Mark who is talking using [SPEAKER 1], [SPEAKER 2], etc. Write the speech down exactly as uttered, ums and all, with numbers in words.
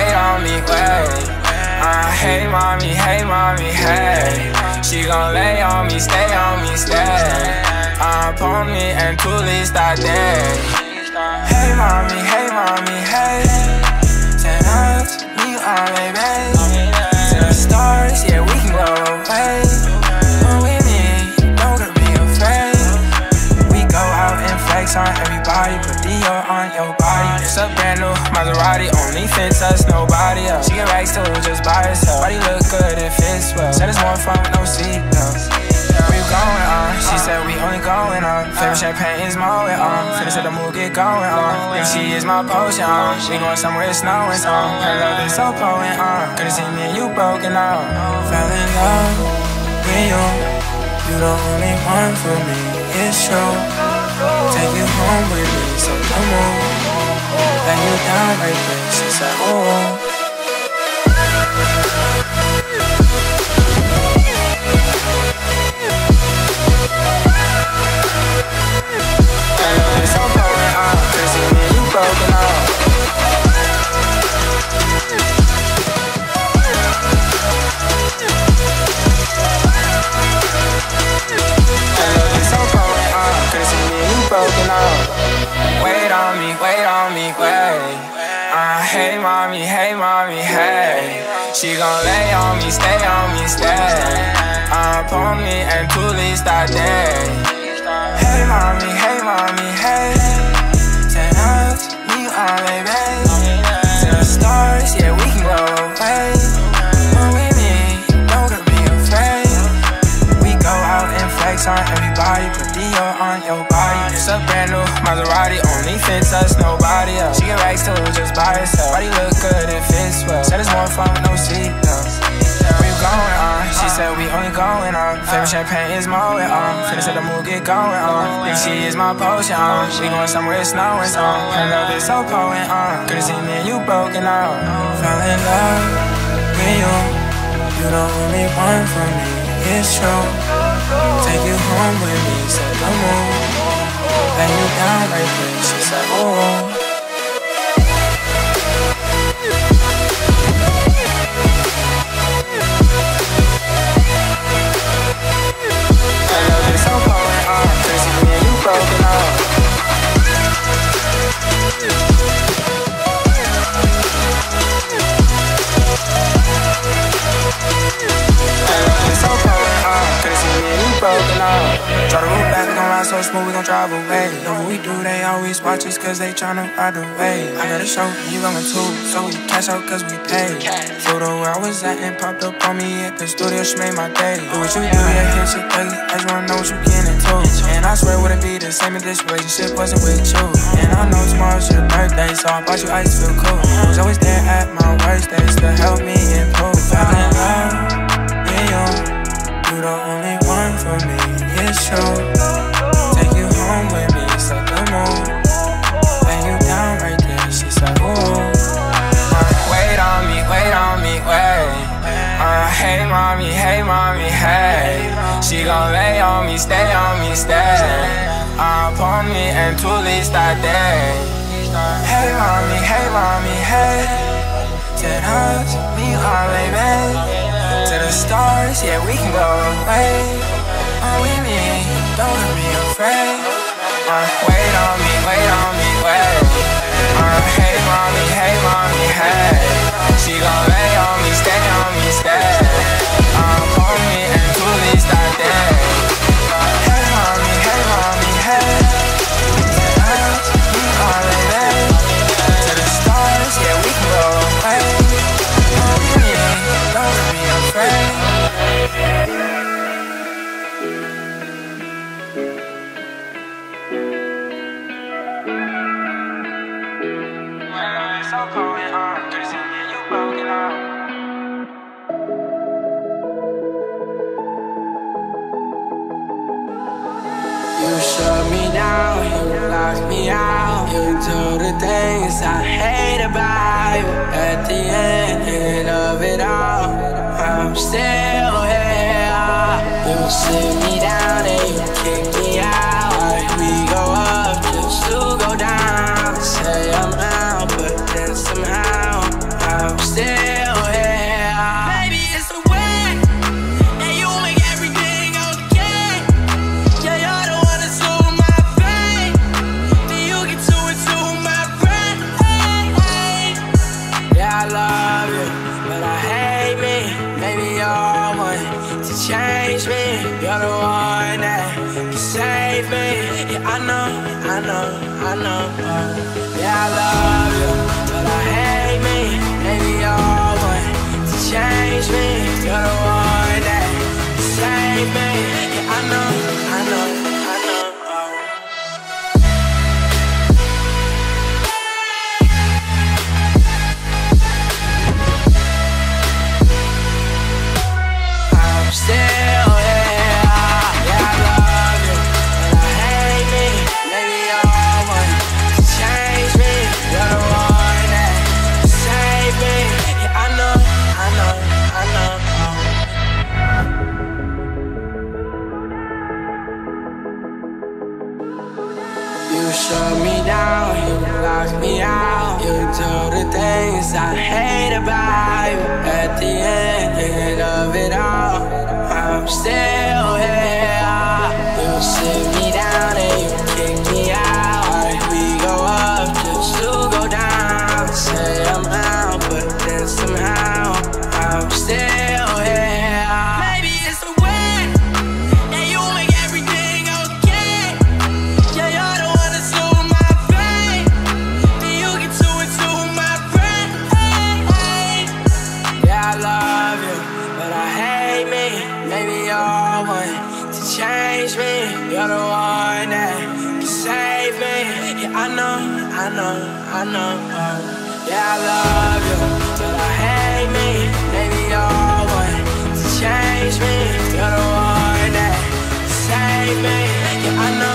[SPEAKER 1] wait on me, wait. Uh, hey mommy, hey mommy, hey. She gon' lay on me, stay on me, stay. Uh, upon me and truly start there. Hey mommy, hey mommy, hey. Turn up to me all day, babe. To the stars, yeah, we can go away. Come with me, don't be afraid. We go out and flex on everybody, put Dior on your body. It's a brand new Maserati, only fits us, nobody else. She get racks too, just by herself. Body look good, it fits well. Said it's more fun with no seatbelts. We going on, she said we only going on. Favorite champagne is Moet on. Finish at the mood, get going on. If she is my potion on, we going somewhere it's snowing on. Her love is so potent on. Could've seen me and you broken out. Fell in love with you. You the only one for me, it's true. Take you home with me, so come on. Lay you down like this, she said, oh. It's so potent on, could've seen me and you broken out. It's so potent on, could've seen me and you broken out. Wait on me, wait on me, wait. Uh, hey mommy, hey mommy, hey. She gon' lay on me, stay on me, stay. Uh, upon me and truly start there. Hey mommy, hey mommy, hey. Turn up to me all day, babe. To the stars, yeah, we can go away. Come with me, don't be afraid. We go out and flex on everybody, put Dior on your body. It's a brand new Maserati, only fits us, nobody else. She get racks too, just by herself. Body look good, it fits well. Said it's more fun with no seatbelts. We going on, she said we only going on. Favorite champagne is Moet on. Finish at the mood, get going on. If she is my potion on, we going somewhere it's snowing on. Her love is so potent on. Could've seen me and you broken out. Fell in love with you. You the only one for me, it's true. Take you home with me, so come on. Lay you down like this, she said, oh. It's so potent on, could've seen me and you broken out. It's so potent on, could've seen me and you broken out. Try to root back, we gon' ride so smooth, we gon' drive away. Know what we do, they always watch us cause they tryna ride the wave. I got a show, and you coming too, so we cash out cause we paid. Flew to where I was at and popped up on me at the studio, she made my day. Do what you do, yeah, hit shit crazy, I just wanna know what you getting into. And I swear it wouldn't be the same if this relationship wasn't with you. And I know tomorrow's your birthday, so I bought you ice, feel cool. I was always there at my worst days to help me improve. Fell in love with you, you the only one for me, it's true. Take you home with me, set the mood. Lay you down right there, she said, ooh. Uh, wait on me, wait on me, wait. Uh, hey mommy, hey mommy, hey. She gon' lay on me, stay on me, stay. Uh, upon me and truly start there. Hey mommy, hey mommy, hey. Turn up to me all day, babe. To the stars, yeah, we can go away. Oh, with me, don't be afraid. Uh, wait on me, wait on me, wait. Uh, hey mommy, hey mommy, hey. She gon' lay on me, stay on me, stay. Uh, on me and truly start there. Hey mommy, hey mommy, hey. Turn up to me all day, babe. To the stars, yeah, we can go away. Oh, with me, don't be afraid. So potent on, could've seen me and you broken out.
[SPEAKER 2] You shut me down, you locked me out. You do the things I hate about you. At the end of it all, I'm still here. You sit me down and you kick me out. We go up just to go down. Say I'm out, but then somehow I'm save me. Yeah, I know, I know, I know. Oh, yeah, I love you, but I hate me. Maybe you're one to change me. You're the one that save me. Yeah, I know, I know, I know. Oh. I'm still here. Yeah, I love you, but I hate me. Maybe you're one to change me. You're the one that save me. Yeah, I know, I know, I know. You shut me down, you locked me out. You do the things I hate about you. At the end, end of it all, I'm still here. You sit me down and you kick me out. We go up just to go down. Say I'm out, but then somehow I'm still here. Maybe it's the way that you make everything okay. Yeah, you're the one that's doing my pain. Then you get to it to my brain. Yeah, I love you, but I hate me. Maybe you're one to change me. You're the one that can save me. Yeah, I know, I know, I know. Oh, yeah, I love you, but I hate me. Maybe you're one to change me. You're the one that save me. Yeah, I know.